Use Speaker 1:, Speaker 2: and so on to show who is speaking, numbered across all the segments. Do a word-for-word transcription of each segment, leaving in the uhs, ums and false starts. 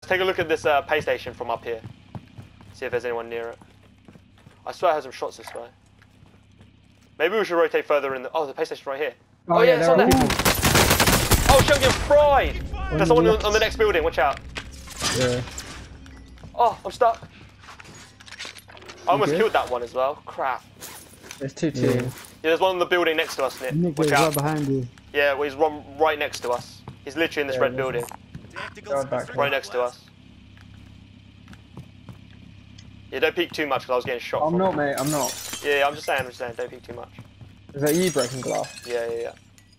Speaker 1: Let's take a look at this uh, pay station from up here. See if there's anyone near it. I swear I heard some shots this way. Maybe we should rotate further in the... Oh, the pay station's right here. Oh, oh yeah, it's on there. People. Oh, shit, I'm getting fried! Oh, there's someone on, on the next building, watch out.
Speaker 2: Yeah.
Speaker 1: Oh, I'm stuck. I almost killed that one as well. Crap.
Speaker 2: There's two teams. Yeah.
Speaker 1: yeah, there's one on the building next to us, Nick.
Speaker 2: Nick
Speaker 1: watch out.
Speaker 2: Right behind you.
Speaker 1: Yeah, well, he's run right next to us. He's literally in this yeah, red building. Right next to us. Yeah, don't peek too much because I was getting shot.
Speaker 3: I'm
Speaker 1: from
Speaker 3: not,
Speaker 1: him.
Speaker 3: mate. I'm not.
Speaker 1: Yeah, yeah, I'm just saying. I'm just saying. Don't peek too much.
Speaker 3: Is that you breaking glass?
Speaker 1: Yeah, yeah,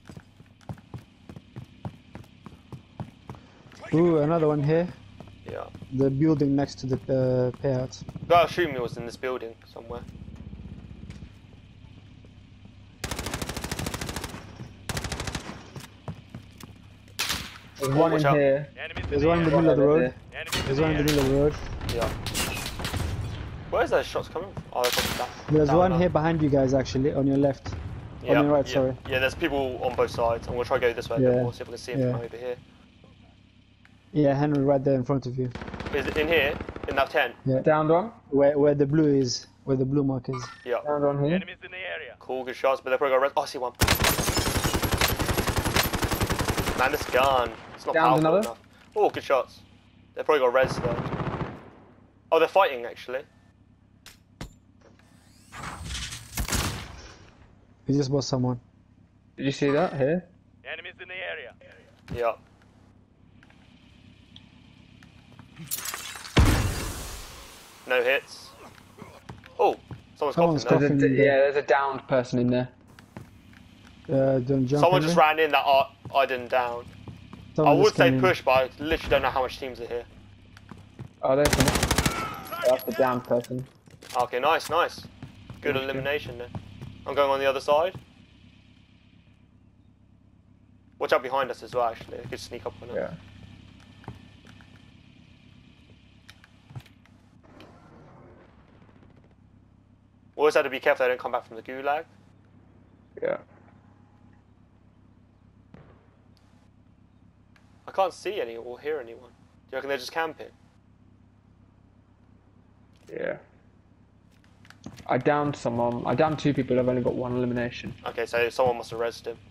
Speaker 2: yeah. Ooh, another one here.
Speaker 1: Yeah.
Speaker 2: The building next to the uh, payout.
Speaker 1: The guy shooting me was in this building somewhere.
Speaker 3: There's one in here.
Speaker 2: There's one in the middle of the road. There's one in the middle of the road.
Speaker 1: Yeah. Where's those shots coming from? Oh, they're coming back.
Speaker 2: There's one here behind you guys, actually, on your left.
Speaker 1: Yeah,
Speaker 2: on your right,
Speaker 1: yeah,
Speaker 2: sorry.
Speaker 1: Yeah, there's people on both sides. I'm gonna try to go this way a
Speaker 2: yeah.
Speaker 1: bit more, see if we can see him
Speaker 2: yeah.
Speaker 1: from over here.
Speaker 2: Yeah, Henry, right there in front of you.
Speaker 1: Is it in here? In that tent?
Speaker 2: Yeah.
Speaker 3: Downed one?
Speaker 2: Where where the blue is, where the blue mark is.
Speaker 1: Yeah.
Speaker 3: Downed one here.
Speaker 4: Enemies in the area.
Speaker 1: Cool, good shots, but they're probably gonna res- Oh, I see one. Man, this gun. It's not
Speaker 3: Downed
Speaker 1: powerful
Speaker 3: another?
Speaker 1: enough. Oh, good shots. They're probably got res though. Oh, they're fighting actually.
Speaker 2: He just bought someone.
Speaker 3: Did you see that here?
Speaker 4: Enemies in the area.
Speaker 1: Yeah. No hits. Oh, someone's,
Speaker 2: Someone's
Speaker 1: coughing
Speaker 2: coughing.
Speaker 1: though.
Speaker 3: There's a, yeah, there's a downed person in there.
Speaker 2: Uh, don't jump
Speaker 1: Someone
Speaker 2: in
Speaker 1: just
Speaker 2: there.
Speaker 1: ran in that I, I didn't down.
Speaker 2: Someone
Speaker 1: I would
Speaker 2: just
Speaker 1: say
Speaker 2: came in.
Speaker 1: push, but I literally don't know how much teams are here.
Speaker 3: Oh, there's someone. That's the downed person.
Speaker 1: Okay, nice, nice. Good
Speaker 3: Thank
Speaker 1: elimination there. I'm going on the other side. Watch out behind us as well, actually. They could sneak up on us.
Speaker 3: Yeah.
Speaker 1: Always have to be careful they don't come back from the gulag.
Speaker 3: Yeah.
Speaker 1: I can't see any or hear anyone. Do you reckon they're just camping?
Speaker 3: Yeah. I downed someone. I downed two people. I've only got one elimination.
Speaker 1: Okay, so someone must have rezzed him.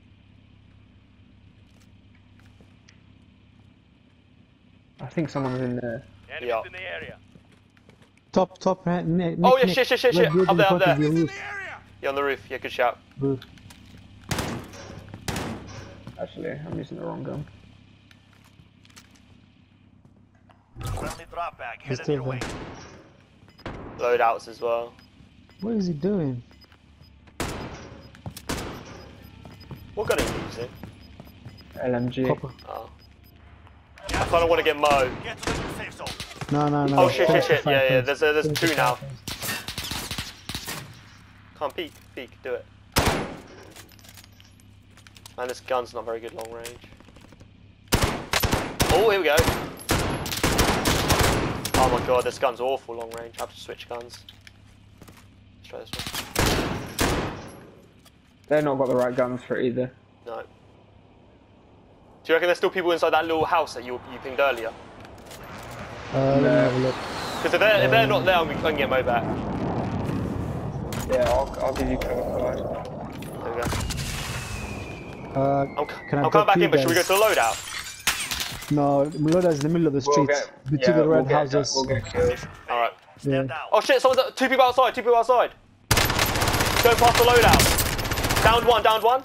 Speaker 3: I think someone's in there.
Speaker 4: Enemies
Speaker 1: Yeah.
Speaker 4: in the area.
Speaker 2: Top, top, right, Nick,
Speaker 1: Oh
Speaker 2: Nick,
Speaker 1: yeah, shit, shit, shit,
Speaker 2: Red
Speaker 1: shit.
Speaker 2: building
Speaker 1: Up there,
Speaker 2: in
Speaker 1: up
Speaker 2: front of
Speaker 1: there.
Speaker 2: your roof.
Speaker 1: Yeah, on the roof. Yeah, good shout.
Speaker 2: Roof.
Speaker 3: Actually, I'm using the wrong gun.
Speaker 4: Friendly drop bag
Speaker 2: He's
Speaker 4: headed
Speaker 2: still
Speaker 4: your way.
Speaker 2: there.
Speaker 1: Loadouts as well.
Speaker 2: What is he doing?
Speaker 1: What gun are you using?
Speaker 3: L M G.
Speaker 2: Copper.
Speaker 1: Oh. I kind of want to get Mo.
Speaker 4: Get to the safe zone.
Speaker 2: No, no, no.
Speaker 1: Oh shit, shit,
Speaker 2: Finish
Speaker 1: shit.
Speaker 2: the
Speaker 1: Yeah,
Speaker 2: fight
Speaker 1: yeah.
Speaker 2: first.
Speaker 1: There's uh, there's
Speaker 2: Finish
Speaker 1: two
Speaker 2: the
Speaker 1: now.
Speaker 2: fight first.
Speaker 1: Can't peek, peek, do it. Man, this gun's not very good long range. Oh, here we go. Oh my god, this gun's awful long range. I have to switch guns. Let's try this one.
Speaker 3: They've not got the right guns for it either.
Speaker 1: No. Do you reckon there's still people inside that little house that you you pinged earlier?
Speaker 2: Uh, let me have a look.
Speaker 1: Because if they're, if they're not there, I'm going to get Mo back.
Speaker 3: Yeah, I'll, I'll give you cover for that.
Speaker 1: There we go.
Speaker 2: Uh,
Speaker 1: I'm,
Speaker 2: can I
Speaker 1: I'm
Speaker 2: drop
Speaker 1: coming back
Speaker 2: you
Speaker 1: in, but should we go
Speaker 2: guys?
Speaker 1: to the loadout?
Speaker 2: No, Loda's in the middle of the
Speaker 3: We'll
Speaker 2: street,
Speaker 3: get,
Speaker 2: between
Speaker 3: yeah,
Speaker 2: the red
Speaker 3: we'll get,
Speaker 2: houses.
Speaker 3: We'll get killed.
Speaker 1: Alright.
Speaker 2: Yeah.
Speaker 4: Stand down.
Speaker 1: Oh shit, someone's two people outside, two people outside. Going past the loadout. Downed one, downed one.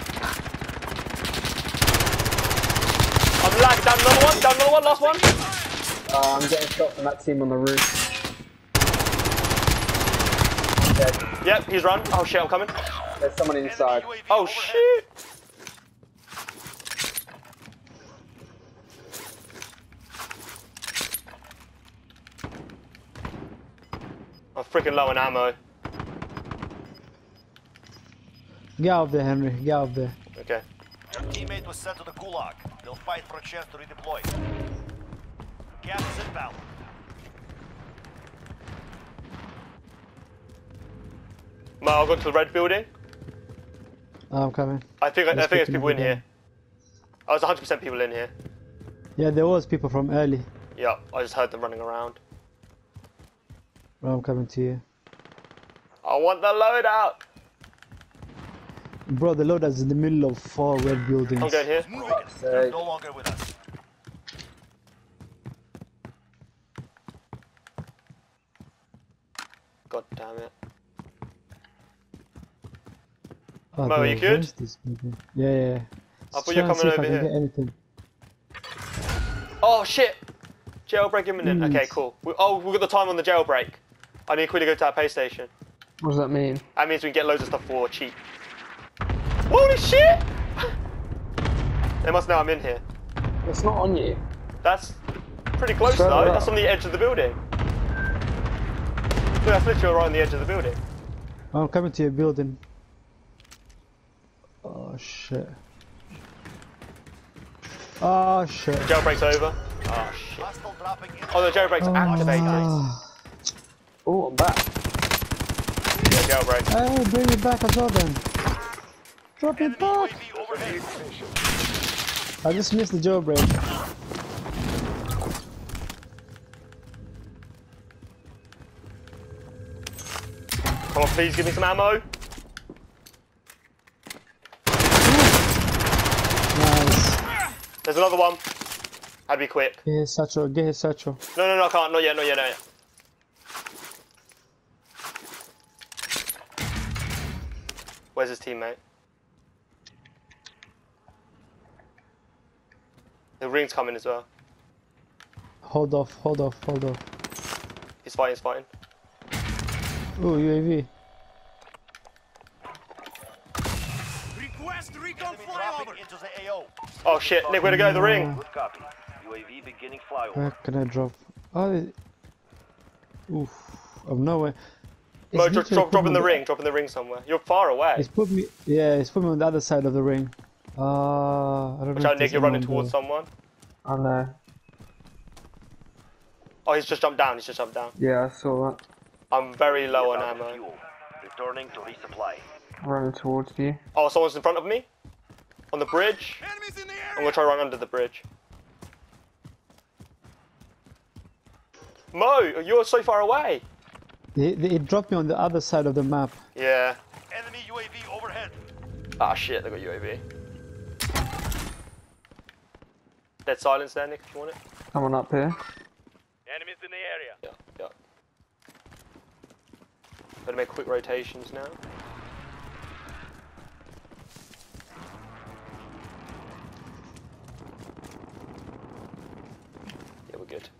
Speaker 1: I'm lagged, down another one, down another one, last one.
Speaker 3: Uh, I'm getting shot from that team on the roof. I'm dead.
Speaker 1: Yep, he's run. Oh shit, I'm coming.
Speaker 3: There's someone inside.
Speaker 4: Enemy U A V
Speaker 1: Oh
Speaker 4: overhead.
Speaker 1: shit. I'm freaking low on ammo.
Speaker 2: Get out of there, Henry. Get out of there.
Speaker 1: Okay.
Speaker 4: Your teammate was sent to the gulag. They'll fight for a chance to redeploy. Gas is inbound.
Speaker 1: Mo, I'll go to the red building.
Speaker 2: I'm coming.
Speaker 1: I think I
Speaker 2: There's
Speaker 1: think there's
Speaker 2: people
Speaker 1: people in
Speaker 2: in there.
Speaker 1: here. Oh, there's one hundred percent people in here.
Speaker 2: Yeah, there was people from early.
Speaker 1: Yeah, I just heard them running around.
Speaker 2: Well, I'm coming to you.
Speaker 1: I want the loadout!
Speaker 2: Bro, the loader's in the middle of four red buildings.
Speaker 1: I'm going here.
Speaker 4: Moving. They're no longer with us.
Speaker 1: God damn it.
Speaker 2: Oh,
Speaker 1: Mo,
Speaker 2: they
Speaker 1: you good?
Speaker 2: avenged these people. Yeah, yeah, yeah.
Speaker 1: I
Speaker 2: Just
Speaker 1: thought you were
Speaker 2: try and see
Speaker 1: coming
Speaker 2: if I
Speaker 1: over
Speaker 2: can
Speaker 1: here.
Speaker 2: get anything.
Speaker 1: Oh shit! Jailbreak imminent.
Speaker 2: Mm.
Speaker 1: Okay, cool. We, oh, we've got the time on the jailbreak. I need to quickly go to our pay station.
Speaker 3: What does that mean?
Speaker 1: That means we can get loads of stuff for cheap. Holy shit! They must know I'm in here.
Speaker 3: It's not on you.
Speaker 1: That's pretty close
Speaker 3: Further
Speaker 1: though.
Speaker 3: up.
Speaker 1: That's on the edge of the building. Look, that's literally right on the edge of the building.
Speaker 2: I'm coming to your building. Oh shit. Oh shit.
Speaker 1: Jailbreak's over. Oh shit.
Speaker 4: Hostile dropping in.
Speaker 1: Oh, the jailbreak's activated.
Speaker 2: Ah.
Speaker 3: Oh, I'm back.
Speaker 1: Yeah, jailbreak.
Speaker 2: Hey, bring it back as well then. Drop it
Speaker 4: Enemy U A
Speaker 2: back.
Speaker 4: V overhead.
Speaker 2: I just missed the jailbreak.
Speaker 1: Come on, please give me some ammo.
Speaker 2: Nice.
Speaker 1: There's another one. I'd be quick.
Speaker 2: Get his satchel, get his satchel.
Speaker 1: No, no, no, I can't. Not yet, not yet, not yet. Where's his teammate? The ring's coming as well.
Speaker 2: Hold off, hold off, hold off.
Speaker 1: He's fighting, he's fighting.
Speaker 2: Ooh, U A V.
Speaker 4: Request recon flyover into the A O.
Speaker 1: Oh shit, Nick, where to go? The ring.
Speaker 4: Good copy. U A V beginning
Speaker 2: Where
Speaker 4: flyover.
Speaker 2: can I drop? Oh, it- oof, of nowhere. It's
Speaker 1: Mo, drop,
Speaker 2: literally
Speaker 1: drop,
Speaker 2: put
Speaker 1: drop
Speaker 2: me
Speaker 1: in the
Speaker 2: on
Speaker 1: ring, drop in the ring somewhere. You're far away.
Speaker 2: It's put me, yeah, it's put me on the other side of the ring. Uh, I don't
Speaker 1: Watch
Speaker 2: know.
Speaker 1: out,
Speaker 2: if
Speaker 1: Nick,
Speaker 2: there's
Speaker 1: you're running
Speaker 2: anyone
Speaker 1: towards
Speaker 2: there.
Speaker 1: someone.
Speaker 3: I know.
Speaker 1: Oh, he's just jumped down, he's just jumped down.
Speaker 3: Yeah, I saw that.
Speaker 1: I'm very low on
Speaker 4: Out of
Speaker 1: ammo.
Speaker 4: fuel. Returning to resupply.
Speaker 3: Running towards you.
Speaker 1: Oh, someone's in front of me? On the bridge?
Speaker 4: Enemies in the
Speaker 1: I'm gonna try to run under the bridge. Mo, you're so far away.
Speaker 2: It, it dropped me on the other side of the map.
Speaker 1: Yeah.
Speaker 4: Enemy U A V overhead.
Speaker 1: Ah shit, they got U A V. Dead silence there, Nick, if you want it.
Speaker 3: Someone up here.
Speaker 4: Enemies in the area.
Speaker 1: Yeah, yeah. Gotta make quick rotations now. Yeah, we're good.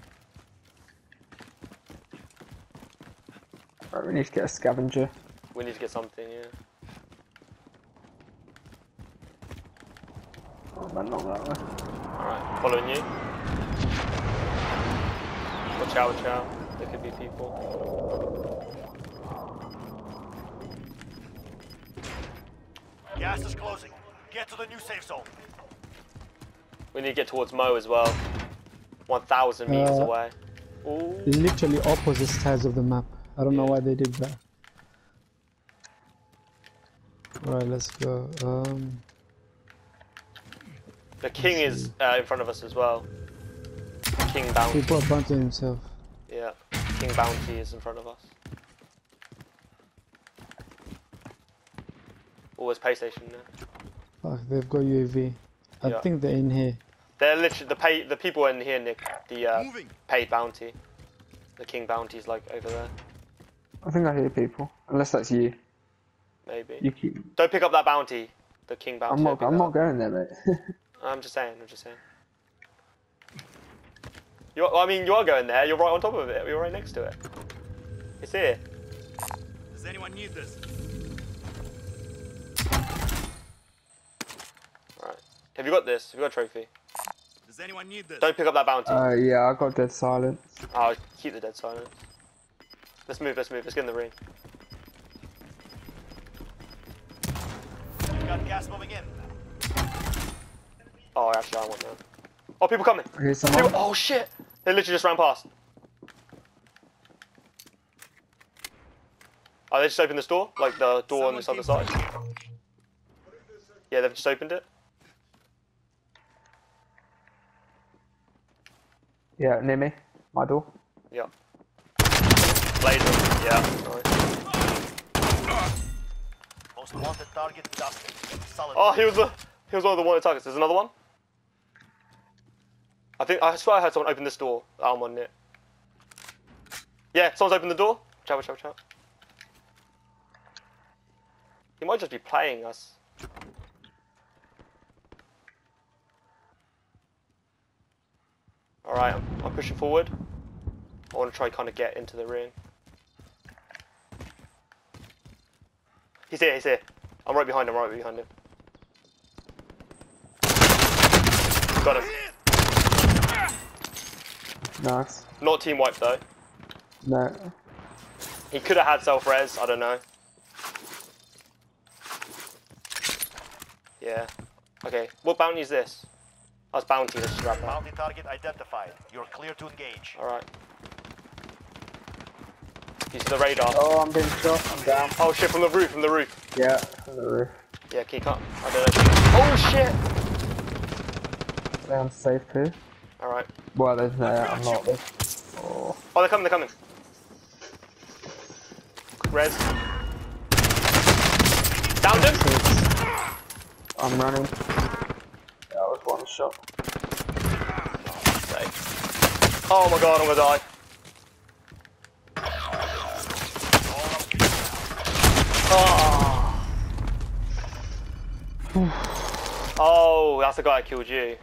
Speaker 3: Right, we need to get a scavenger.
Speaker 1: We need to get something, yeah.
Speaker 3: Oh man, not that way.
Speaker 1: Alright, following you. Watch out, watch out. There could be people.
Speaker 4: Gas is closing. Get to the new safe zone.
Speaker 1: We need to get towards Mo as well. one thousand meters
Speaker 2: Uh,
Speaker 1: away. Ooh.
Speaker 2: Literally opposite sides of the map. I don't know why they did that. Right, let's go. Um,
Speaker 1: The king is uh, in front of us as well. King Bounty.
Speaker 2: he brought Bounty himself.
Speaker 1: Yeah, King Bounty is in front of us. Always pay station there.
Speaker 2: Fuck, they've got U A V. I
Speaker 1: Yeah.
Speaker 2: think they're in here.
Speaker 1: They're literally the pay. The people in here, Nick. The uh,
Speaker 4: Moving.
Speaker 1: paid bounty. The King Bounty is like over there.
Speaker 3: I think I hear people. Unless that's you.
Speaker 1: Maybe.
Speaker 3: You keep.
Speaker 1: Don't pick up that bounty. The King Bounty.
Speaker 3: I'm
Speaker 1: don't
Speaker 3: not.
Speaker 1: pick
Speaker 3: I'm
Speaker 1: that
Speaker 3: not
Speaker 1: up.
Speaker 3: going there, mate.
Speaker 1: I'm just saying. I'm just saying. You're, I mean, you are going there. You're right on top of it. You're right next to it. It's here.
Speaker 4: Does anyone need this?
Speaker 1: Alright. Have you got this? Have you got a trophy?
Speaker 4: Does anyone need this?
Speaker 1: Don't pick up that bounty.
Speaker 3: uh, yeah, I got dead silent.
Speaker 1: Oh, keep the dead silence. Let's move, let's move, let's get in the ring.
Speaker 4: You've got gas moving in.
Speaker 1: Oh, actually, I want that. Oh, people coming!
Speaker 3: I hear someone.
Speaker 1: People, oh, shit! They literally just ran past. Oh, they just opened this door? Like the door on this other side? Yeah, they've just opened it.
Speaker 3: Yeah, near me. My door.
Speaker 1: Yeah. Laser. Yeah. Nice.
Speaker 4: Most wanted target dusted. Solid.
Speaker 1: Oh, he was the he was one of the wanted targets. There's another one. I think I swear I heard someone open this door. I'm on it. Yeah, someone's opened the door. Watch out, watch out, watch out. He might just be playing us. Alright, I'm, I'm pushing forward. I want to try kind of get into the ring. He's here, he's here. I'm right behind him, right behind him. Got him.
Speaker 3: Nice.
Speaker 1: Not team wipe though.
Speaker 3: No.
Speaker 1: He could have had self-res, I don't know. Yeah. Okay, what bounty is this? That's bounty, let's just grab that.
Speaker 4: Bounty target identified. You're clear to engage.
Speaker 1: Alright. You see the radar?
Speaker 3: Oh, I'm being shot. I'm down.
Speaker 1: Oh shit, from the roof, from the roof.
Speaker 3: Yeah, from the roof.
Speaker 1: Yeah, can you cut? I don't know. Oh shit!
Speaker 3: They're safe too.
Speaker 1: Alright.
Speaker 3: Well, there's no, I'm not. There's... Oh.
Speaker 1: Oh, they're coming, they're coming. Res. Downed him!
Speaker 3: I'm running. That was one shot.
Speaker 1: Oh my god, I'm gonna die. Oh, oh that's the guy that killed you.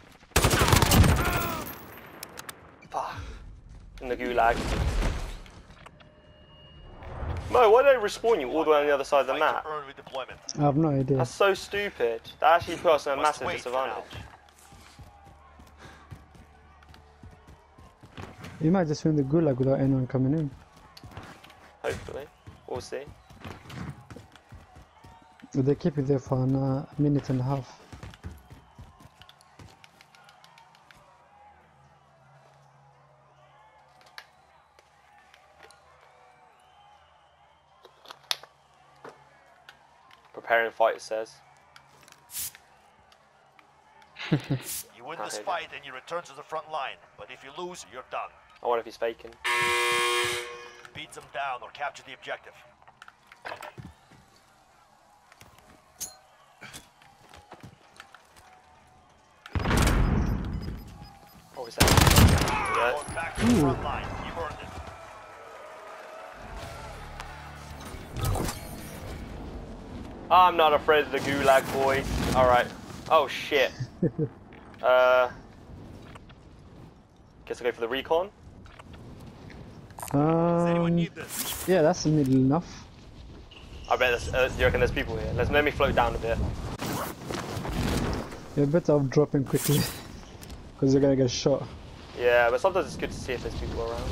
Speaker 1: Fuck. In the gulag. Mo, why don't they respawn you all the way on the other side of the
Speaker 4: Fight
Speaker 1: map?
Speaker 4: to earn redeployment.
Speaker 2: I have no idea.
Speaker 1: That's so stupid. That actually put us in a
Speaker 4: Must
Speaker 1: massive
Speaker 4: wait for now.
Speaker 1: disadvantage.
Speaker 2: You might just win the gulag without anyone coming in.
Speaker 1: Hopefully. We'll see.
Speaker 2: They keep you there for a uh, minute and a half.
Speaker 1: Preparing fight, it says.
Speaker 4: You win this
Speaker 1: Okay.
Speaker 4: fight and you return to the front line. But if you lose, you're done.
Speaker 1: I wonder if he's faking.
Speaker 4: Beat them down or capture the objective.
Speaker 1: What was that?
Speaker 4: Going back to the front line. You've earned it.
Speaker 1: I'm not afraid of the gulag, boys. Alright. Oh shit. uh. Guess I'll go for the recon.
Speaker 2: Um, yeah, that's middle enough.
Speaker 1: I bet there's, uh, you reckon there's people here. Let's let me float down a bit.
Speaker 2: You're better off dropping quickly. Because you're gonna get shot.
Speaker 1: Yeah, but sometimes it's good to see if there's people around.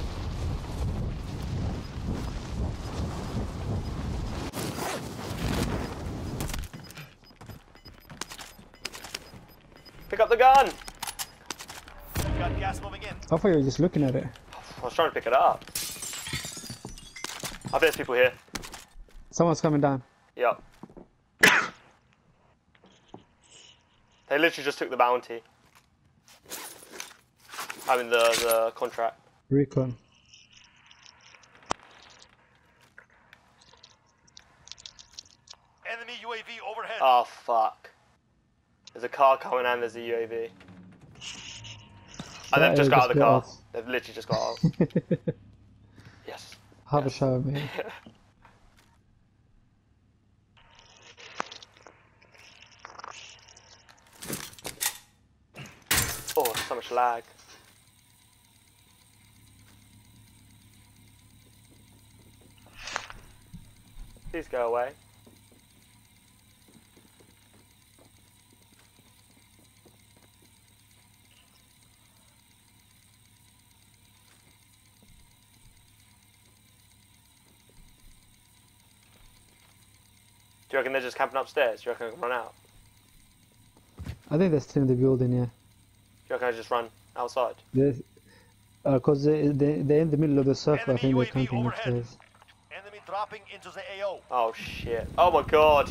Speaker 1: Pick up the gun!
Speaker 4: You got gas moving in.
Speaker 2: I thought you were just looking at it.
Speaker 1: I was trying to pick it up. I bet there's people here.
Speaker 2: Someone's coming down.
Speaker 1: Yep. They literally just took the bounty. I mean the, the contract.
Speaker 2: Recon.
Speaker 4: Enemy U A V overhead.
Speaker 1: Oh fuck. There's a car coming and there's a U A V. And
Speaker 2: Yeah,
Speaker 1: they've just
Speaker 2: yeah,
Speaker 1: got out of the
Speaker 2: just
Speaker 1: car.
Speaker 2: got out.
Speaker 1: They've literally just got out. Yes.
Speaker 2: Have a
Speaker 1: Yes.
Speaker 2: shower, mate.
Speaker 1: Oh, so much lag. Please go away. Do you reckon they're just camping upstairs? Do you reckon I can run out?
Speaker 2: I think they're still in the building, yeah.
Speaker 1: Do you reckon I just run outside?
Speaker 2: They're, uh, cause they, they, they're in the middle of the circle, I
Speaker 4: Enemy
Speaker 2: think
Speaker 4: U
Speaker 2: they're
Speaker 4: A V
Speaker 2: camping
Speaker 4: overhead.
Speaker 2: upstairs.
Speaker 4: Enemy dropping into the A O.
Speaker 1: Oh shit. Oh my god.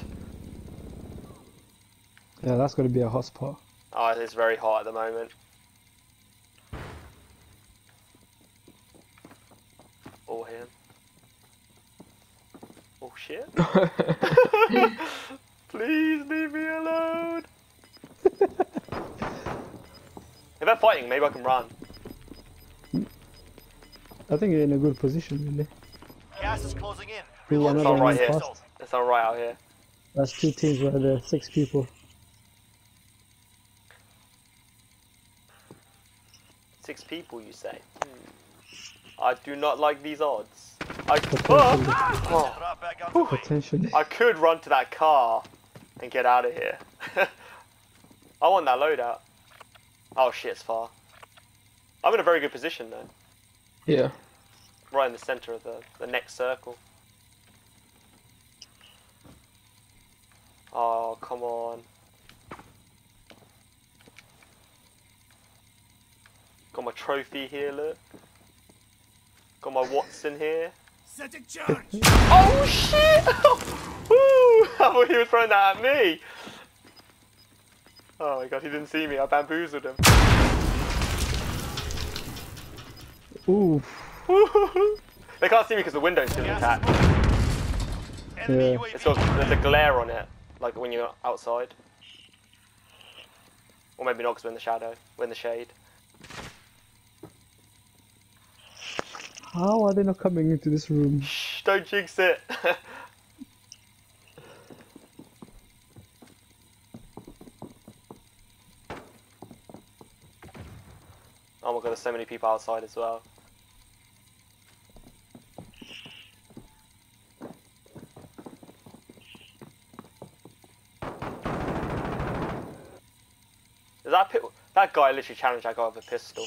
Speaker 2: Yeah, that's gonna be a hot spot.
Speaker 1: Oh, it's very hot at the moment. Or him. Oh shit. Please leave me alone. If they're fighting, maybe I can run.
Speaker 2: I think you're in a good position, really.
Speaker 4: Gas is closing in.
Speaker 2: Ooh,
Speaker 4: Relocating
Speaker 1: It's all
Speaker 2: another
Speaker 1: right
Speaker 4: the
Speaker 1: here.
Speaker 4: safe zone.
Speaker 1: It's all right out here.
Speaker 2: That's two teams right there, six people.
Speaker 1: Six people, you say? Hmm. I do not like these odds. I,
Speaker 2: Potentially.
Speaker 1: oh,
Speaker 4: Drop back on the way.
Speaker 2: Potentially.
Speaker 1: I could run to that car and get out of here. I want that loadout. Oh shit, it's far. I'm in a very good position though.
Speaker 3: Yeah.
Speaker 1: Right in the center of the, the next circle. Oh, come on. Got my trophy here, look. Got my Watson here.
Speaker 4: Set a charge.
Speaker 1: Oh shit! Woo! I thought he was throwing that at me. Oh my god, he didn't see me. I bamboozled him.
Speaker 2: Ooh.
Speaker 1: They can't see me because the window's still
Speaker 4: Gas
Speaker 1: intact.
Speaker 4: is moving. Enemy
Speaker 2: Yeah.
Speaker 4: U A V.
Speaker 1: It's got, there's a glare on it, like when you're outside. Or maybe not because we're in the shadow, we're in the shade.
Speaker 2: How are they not coming into this room?
Speaker 1: Shh, don't jinx it. Oh my god, there's so many people outside as well. Is that pi- that guy literally challenged that guy with a pistol?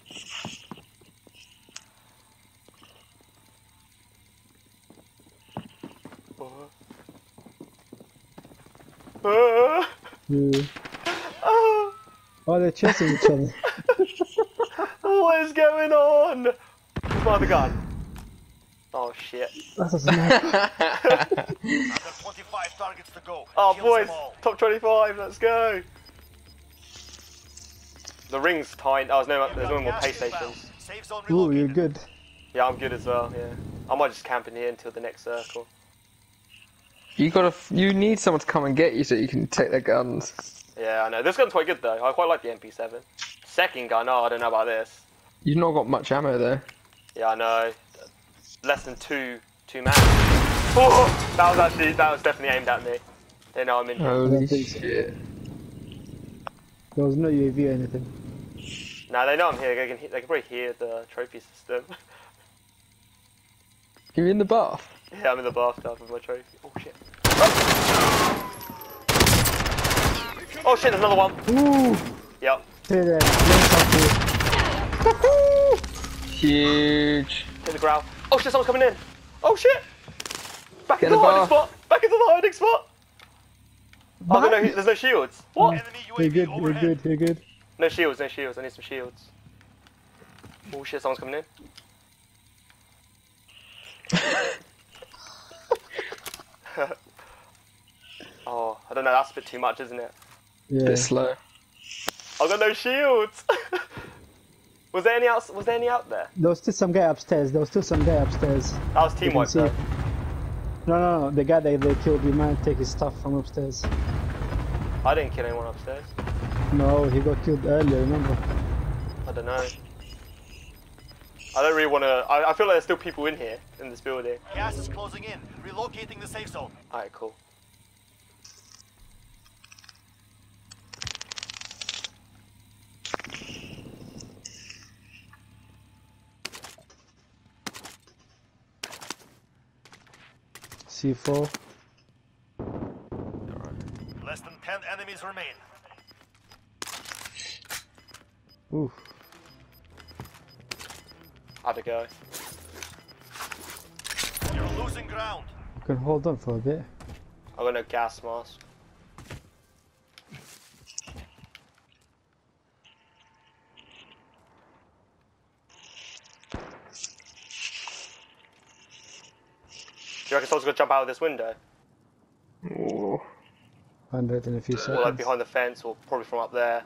Speaker 1: Uh,
Speaker 2: Yeah.
Speaker 1: uh,
Speaker 2: Oh, they're chasing each other.
Speaker 1: what is going on? Where's my other gun? Oh shit.
Speaker 2: That's a sniper.
Speaker 4: Under twenty-five targets to go.
Speaker 1: Oh
Speaker 4: Kill
Speaker 1: boys,
Speaker 4: them all.
Speaker 1: top twenty-five, let's go. The ring's tiny. Oh, there's no,
Speaker 4: You've
Speaker 1: there's
Speaker 4: got
Speaker 1: no more
Speaker 4: gas
Speaker 1: pay
Speaker 4: inbound.
Speaker 1: stations.
Speaker 4: Safe zone
Speaker 2: Ooh, you're
Speaker 4: relocated.
Speaker 2: good.
Speaker 1: Yeah, I'm good as well. Yeah, I might just camp in here until the next circle.
Speaker 3: You gotta. f- You need someone to come and get you so you can take their guns.
Speaker 1: Yeah, I know. This gun's quite good though. I quite like the M P seven. Second gun, oh, I don't know about this.
Speaker 3: You've not got much ammo there.
Speaker 1: Yeah, I know. Less than two, two man. Oh, that was actually, that was definitely aimed at me. They know I'm in here.
Speaker 3: Holy
Speaker 2: don't think so.
Speaker 3: shit!
Speaker 2: There was no U A V or anything.
Speaker 1: Nah, they know I'm here. They can, he- they can probably hear the trophy system.
Speaker 3: You're in the bath.
Speaker 1: Yeah, I'm in the bathtub with my trophy. Oh shit. Oh shit, there's another one.
Speaker 2: Ooh!
Speaker 1: Yep.
Speaker 2: Hey there. Yes,
Speaker 3: Huge.
Speaker 1: Hit the ground. Oh shit, someone's coming in. Oh shit. Back
Speaker 3: Get
Speaker 1: into
Speaker 3: in
Speaker 1: the
Speaker 3: the
Speaker 1: hiding
Speaker 3: bar.
Speaker 1: spot. Back into the hiding spot. Oh,
Speaker 2: Behind
Speaker 1: no,
Speaker 2: me.
Speaker 1: there's no shields. What?
Speaker 4: Enemy U A
Speaker 2: You're
Speaker 4: V
Speaker 2: good, you're
Speaker 4: overhead.
Speaker 2: good, you're good.
Speaker 1: No shields, no shields. I need some shields. Oh shit, someone's coming in. Oh, I don't know. That's a bit too much, isn't it?
Speaker 2: Yeah.
Speaker 3: Bit slow.
Speaker 1: I've got no shields. was there any out? Was there any out there?
Speaker 2: There was still some guy upstairs. There was still some guy upstairs.
Speaker 1: That was
Speaker 2: You
Speaker 1: team
Speaker 2: can
Speaker 1: wipe
Speaker 2: see.
Speaker 1: though.
Speaker 2: No, no, no. The guy that they killed, we might take his stuff from upstairs.
Speaker 1: I didn't kill anyone upstairs.
Speaker 2: No, he got killed earlier, remember?
Speaker 1: I don't know. I don't really want to. I, I feel like there's still people in here in this building.
Speaker 4: Gas is closing in. Relocating the safe zone.
Speaker 1: Alright, cool.
Speaker 2: C four.
Speaker 4: Less than ten enemies remain.
Speaker 2: Ooh.
Speaker 1: How'd it go?
Speaker 4: You're losing ground.
Speaker 2: You can hold on for a bit.
Speaker 1: I got no gas mask. Do you reckon someone's gonna jump out of this window?
Speaker 3: Ooh.
Speaker 2: Find it in a few
Speaker 1: Or like
Speaker 2: seconds.
Speaker 1: behind the fence, or probably from up there?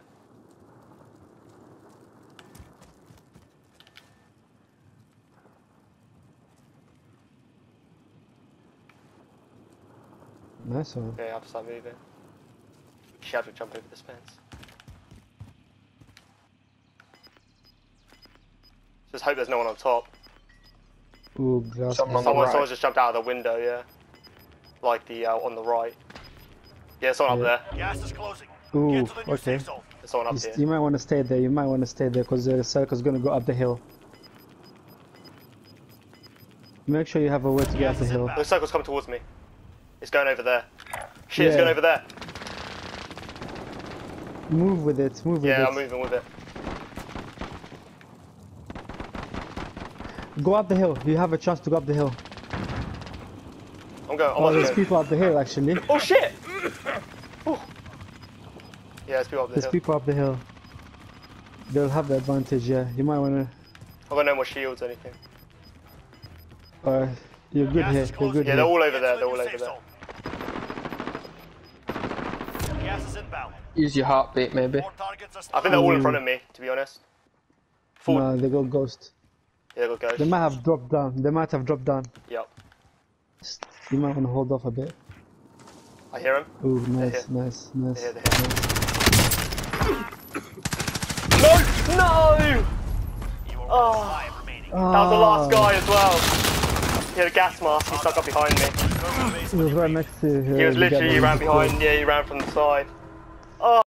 Speaker 2: Nice one.
Speaker 1: Yeah, I'll start moving. She had to jump over this fence. Just hope there's no one on top.
Speaker 2: Ooh, glass.
Speaker 3: Someone on the
Speaker 1: Someone,
Speaker 3: right.
Speaker 1: someone just jumped out of the window, yeah. Like the, uh, on the right. Yeah, someone
Speaker 2: Yeah.
Speaker 1: up there.
Speaker 4: Gas is closing.
Speaker 2: Ooh,
Speaker 4: Get to the new
Speaker 2: okay.
Speaker 4: safe zone.
Speaker 1: There's someone up
Speaker 2: You,
Speaker 1: here.
Speaker 2: you might want to stay there. You might want to stay there because the circle's gonna go up the hill. Make sure you have a way to get
Speaker 4: Gas
Speaker 2: up the
Speaker 4: is
Speaker 2: hill.
Speaker 4: inbound.
Speaker 1: The circle's coming towards me. It's going over there. Shit, it's
Speaker 2: Yeah.
Speaker 1: going over there.
Speaker 2: Move with it. Move with
Speaker 1: Yeah,
Speaker 2: it.
Speaker 1: I'm moving with it.
Speaker 2: Go up the hill. You have a chance to go up the hill.
Speaker 1: I'm going. I'm
Speaker 2: Oh,
Speaker 1: on
Speaker 2: there's
Speaker 1: the
Speaker 2: people up the hill actually.
Speaker 1: Oh shit! Oh. Yeah, there's people up the
Speaker 2: There's
Speaker 1: hill.
Speaker 2: people up the hill. They'll have the advantage. Yeah, you might wanna.
Speaker 1: I've got no more shields or anything.
Speaker 2: Uh, you're good
Speaker 4: Gas
Speaker 2: here.
Speaker 4: is
Speaker 2: You're
Speaker 4: closing.
Speaker 2: good
Speaker 1: Yeah,
Speaker 2: here.
Speaker 1: they're all over
Speaker 4: Get
Speaker 1: there.
Speaker 4: to
Speaker 1: They're
Speaker 4: the
Speaker 1: all
Speaker 4: new
Speaker 1: over
Speaker 4: safe
Speaker 1: there.
Speaker 4: zone. Gas is inbound.
Speaker 3: Use your heartbeat, maybe.
Speaker 4: More targets are
Speaker 1: I
Speaker 4: still
Speaker 1: think they're all in
Speaker 2: Ooh.
Speaker 1: front of me, to be honest. Full.
Speaker 2: No, they go ghost.
Speaker 1: Yeah, they got ghost.
Speaker 2: They might have dropped down. They might have dropped down.
Speaker 1: Yep.
Speaker 2: You might want to hold off a bit.
Speaker 1: I hear him.
Speaker 2: Ooh,
Speaker 1: They're
Speaker 2: nice,
Speaker 1: here.
Speaker 2: nice, nice.
Speaker 1: They're here, they're
Speaker 2: nice.
Speaker 1: No! No!
Speaker 4: You are
Speaker 1: Oh.
Speaker 4: one alive remaining.
Speaker 1: That was the last
Speaker 2: Ah,
Speaker 1: guy as well. He had a gas mask. He stuck up behind me.
Speaker 4: Go to the base
Speaker 2: He
Speaker 4: when
Speaker 2: was
Speaker 4: you
Speaker 2: right
Speaker 4: reach.
Speaker 2: next to. Uh,
Speaker 1: He was
Speaker 2: the guy
Speaker 1: literally, he
Speaker 2: that
Speaker 1: ran
Speaker 2: just killed.
Speaker 1: behind. Yeah, he ran from the side.